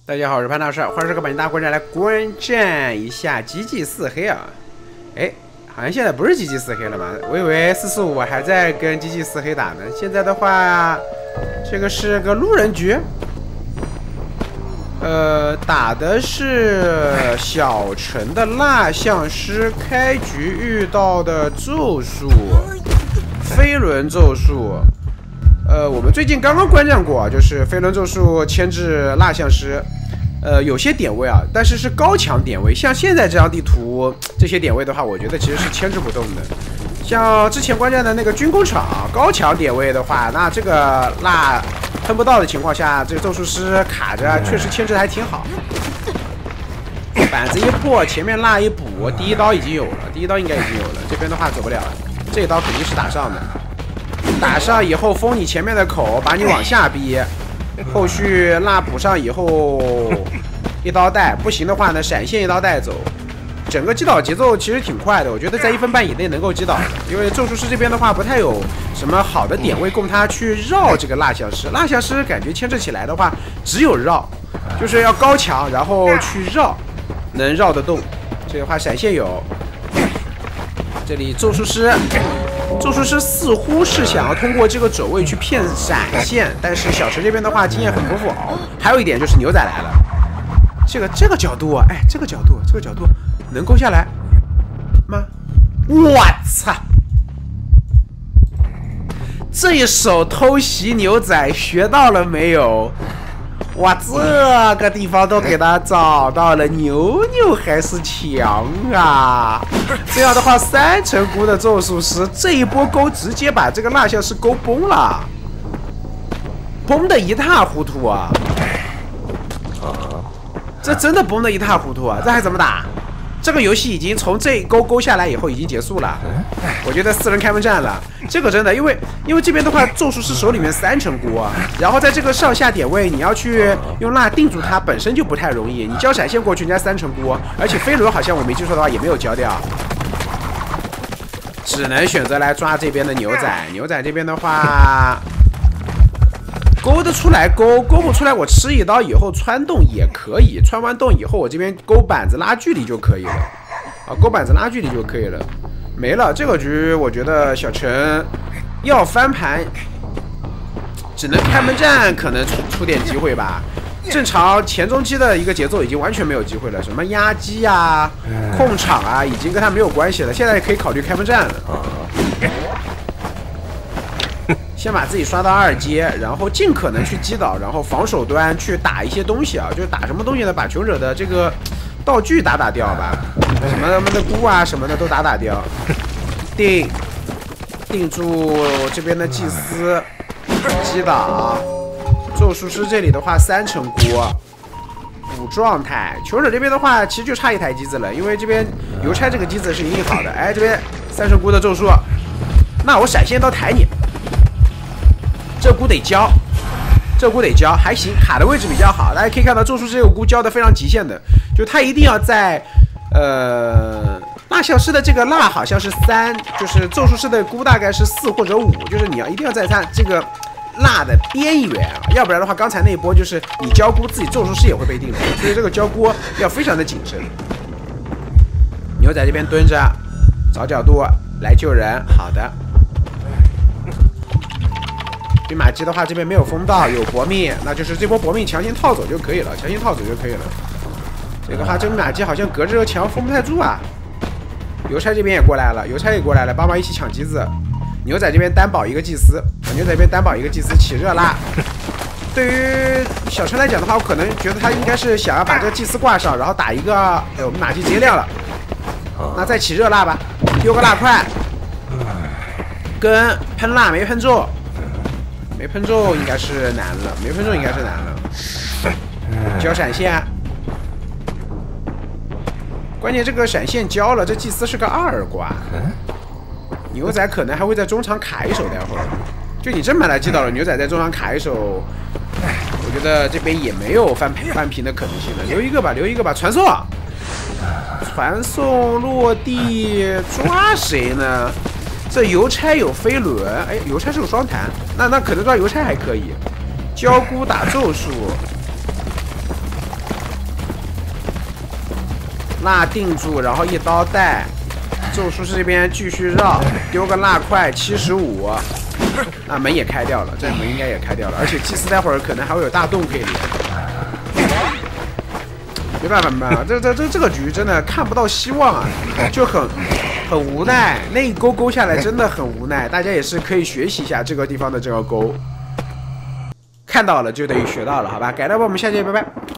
大家好，我是潘大帅，欢迎收看本期大观战来观战一下吉吉四黑啊！哎，好像现在不是吉吉四黑了嘛？我以为445还在跟吉吉四黑打呢。现在的话，这个是个路人局，打的是小陈的蜡像师开局遇到的咒术，飞轮咒术。我们最近刚刚观战过，就是飞轮咒术牵制蜡像师。有些点位啊，但是是高强点位，像现在这张地图这些点位的话，我觉得其实是牵制不动的。像之前观战的那个军工厂高强点位的话，那这个蜡喷不到的情况下，这个咒术师卡着，确实牵制的还挺好。板子一破，前面蜡一补，第一刀已经有了，第一刀应该已经有了。这边的话走不了了，这一刀肯定是打上的。打上以后封你前面的口，把你往下逼。后续蜡补上以后，一刀带不行的话呢，闪现一刀带走。整个击倒节奏其实挺快的，我觉得在1分半以内能够击倒的。因为咒术师这边的话不太有什么好的点位供他去绕这个蜡像师。蜡像师感觉牵制起来的话，只有绕，就是要高强，然后去绕，能绕得动。这个话闪现有，这里咒术师似乎是想要通过这个走位去骗闪现，但是小陈这边的话经验很丰富。还有一点就是牛仔来了，这个角度啊，哎，这个角度能勾下来吗？我操！这一手偷袭牛仔学到了没有？哇，这个地方都给他找到了，牛牛还是强啊！这样的话，3成功的咒术师这一波勾直接把这个蜡像师勾崩了，崩得一塌糊涂啊！这真的崩得一塌糊涂啊！这还怎么打？这个游戏已经从这一勾下来以后已经结束了，我觉得4人开门战了。这个真的，因为这边的话，咒术师手里面3成锅啊，然后在这个上下点位，你要去用蜡定住它，本身就不太容易。你交闪现过去，人家3成锅，而且飞轮好像我没记错的话也没有交掉，只能选择来抓这边的牛仔。牛仔这边的话，勾得出来勾不出来，我吃一刀以后穿洞也可以，穿完洞以后我这边勾板子拉距离就可以了啊，勾板子拉距离就可以了。没了，这个局我觉得小陈要翻盘，只能开门战，可能出点机会吧。正常前中期的一个节奏已经完全没有机会了，什么压机啊、控场啊，已经跟他没有关系了。现在可以考虑开门战了。先把自己刷到2阶，然后尽可能去击倒，然后防守端去打一些东西啊，就是打什么东西呢？把穷者的这个道具打掉吧，什么他们的菇啊什么的都打掉，定住这边的祭司，击倒。咒术师这里的话3成锅，补状态。穷者这边的话其实就差一台机子了，因为这边邮差这个机子是一定好的。哎，这边3成锅的咒术，那我闪现刀抬你。这菇得交，还行，卡的位置比较好。大家可以看到，咒术这个菇交的非常极限的，就他一定要在蜡像师的这个蜡好像是3，就是咒术师的菇大概是4或者5，就是你一定要在他这个蜡的边缘，要不然的话，刚才那一波就是你交菇自己咒术师也会被定的，所以这个交菇要非常的谨慎。牛仔这边蹲着，找角度来救人，好的。兵马机的话，这边没有封到，有搏命，那就是这波搏命强行套走就可以了，这个话，这兵马机好像隔着这个墙封不太住啊。邮差这边也过来了，帮忙一起抢机子。牛仔这边单保一个祭司，起热拉。对于小陈来讲的话，我可能觉得他应该是想要把这个祭司挂上，然后打一个，哎，我们马机直接亮了。那再起热蜡吧，丢个蜡块，跟喷蜡没喷中。没喷中应该是难了，交闪现，关键这个闪现交了，这祭司是个2挂，牛仔可能还会在中场卡一手，待会儿就你真把他击倒了，牛仔在中场卡一手，我觉得这边也没有翻平的可能性了，留一个吧，传送落地，抓谁呢？这邮差有飞轮，哎，邮差是有双弹，那可能抓邮差还可以。交菇打咒术， 蜡定住，然后一刀带。咒术师这边继续绕，丢个蜡块75。啊，门也开掉了，这门应该也开掉了，而且祭司待会儿可能还会有大洞可以连。没办法，没办法，这个局真的看不到希望啊，就很无奈。那一勾勾下来真的很无奈，大家也是可以学习一下这个地方的这个勾。看到了就等于学到了，好吧？改到吧，我们下期拜拜。